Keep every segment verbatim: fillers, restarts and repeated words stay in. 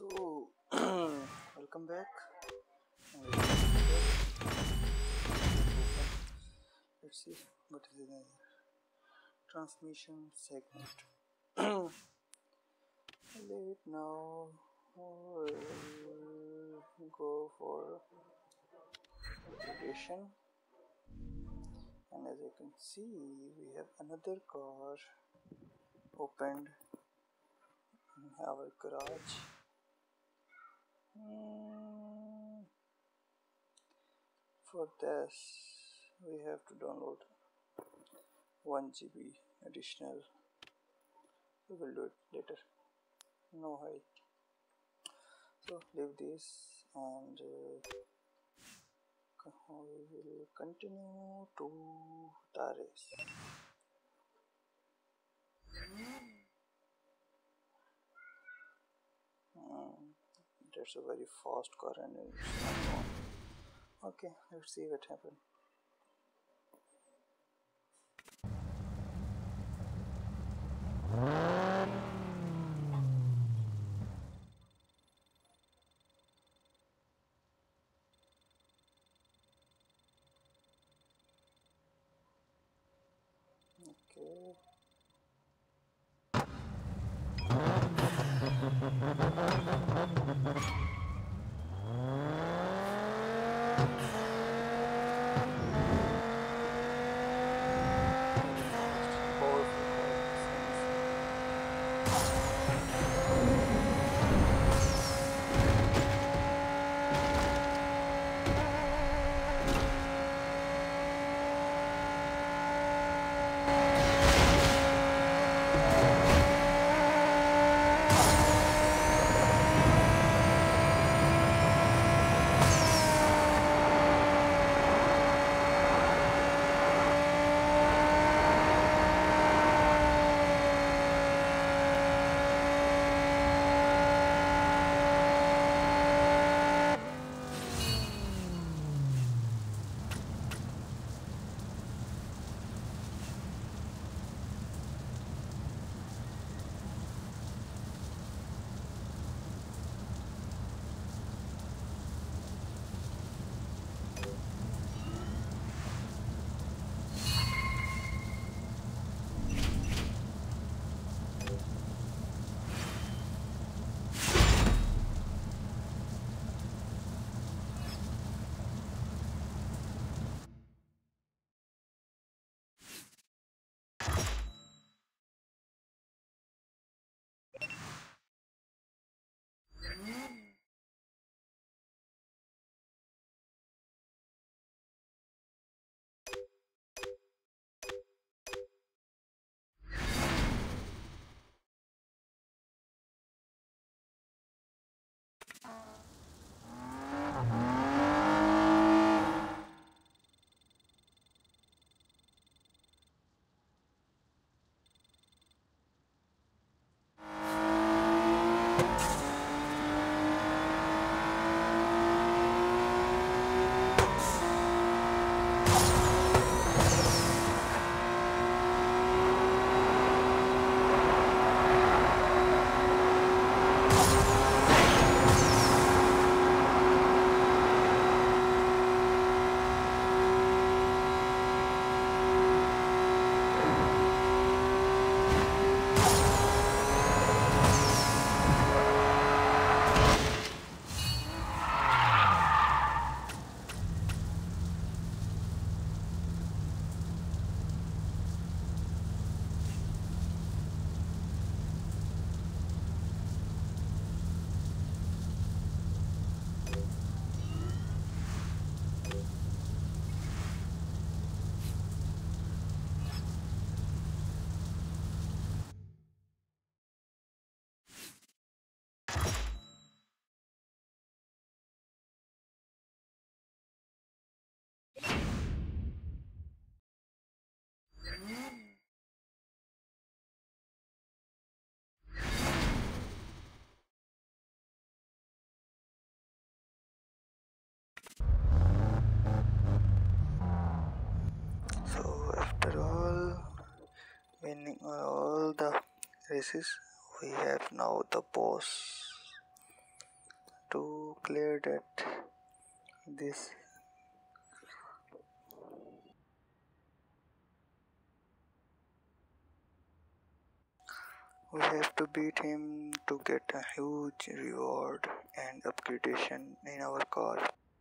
So, welcome back. Let's see what is the transmission segment. Let now we'll go for application, and as you can see, we have another car opened in our garage. Mm. For this, we have to download one G B additional. We will do it later. No hurry. So leave this, and uh, we will continue to the race. Mm, that's a very fast car, and it's not on. Okay, let's see what happens. Okay. So after all winning all the races, we have now the boss. to clear that this we have to beat him to get a huge reward and upgradation in our car.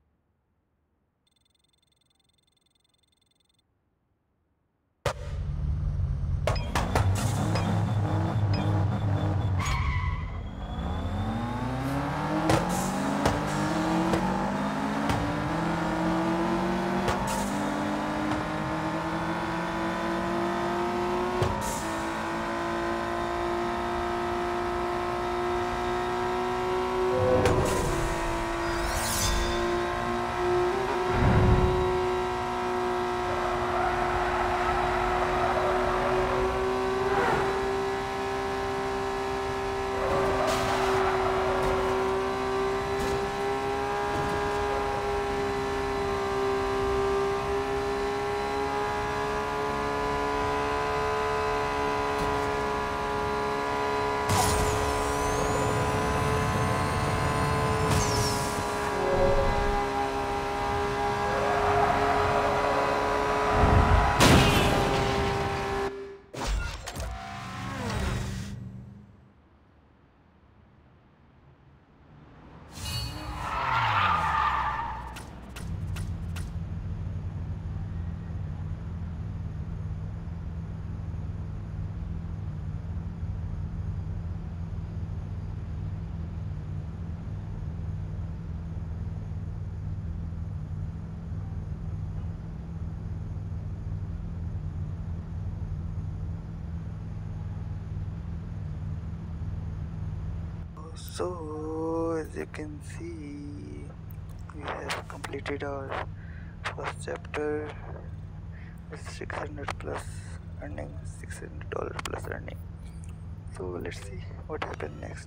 So, as you can see, we have completed our first chapter with six hundred plus earning, six hundred dollars plus earning. So, let's see what happens next.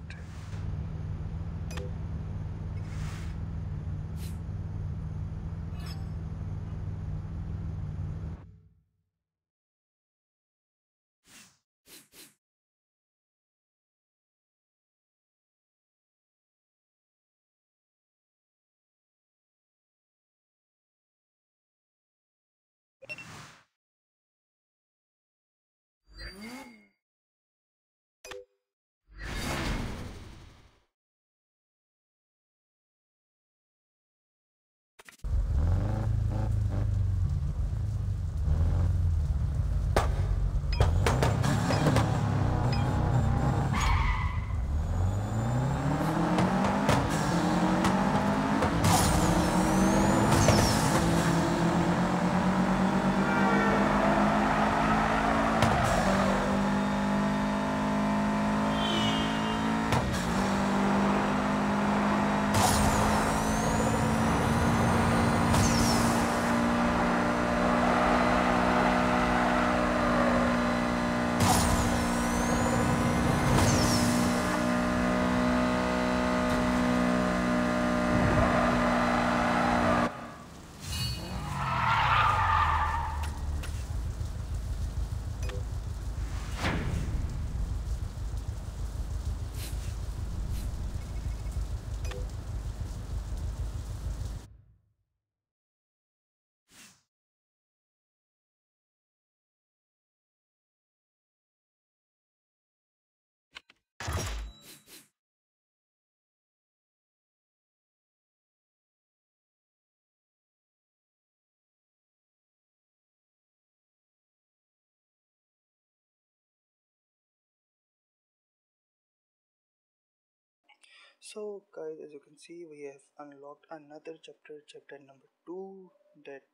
So, guys, as you can see, we have unlocked another chapter, chapter number two. That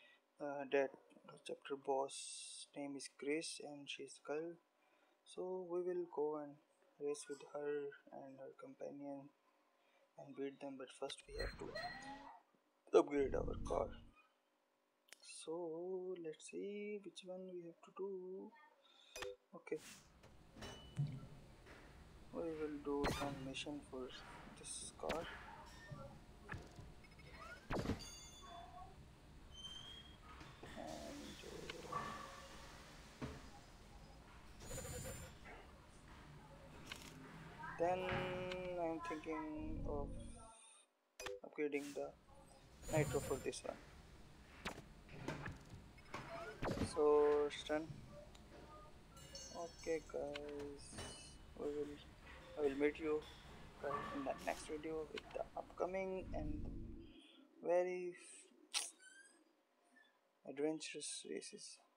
uh, that chapter boss name is Grace, and she's girl. So we will go and race with her and her companion and beat them. But first, we have to upgrade our car. So let's see which one we have to do. Okay, we will do some mission for this car. And uh, then I'm thinking of feeding the nitro for this one. So it's done. Okay guys, we will I will meet you guys in the next video with the upcoming and very adventurous races.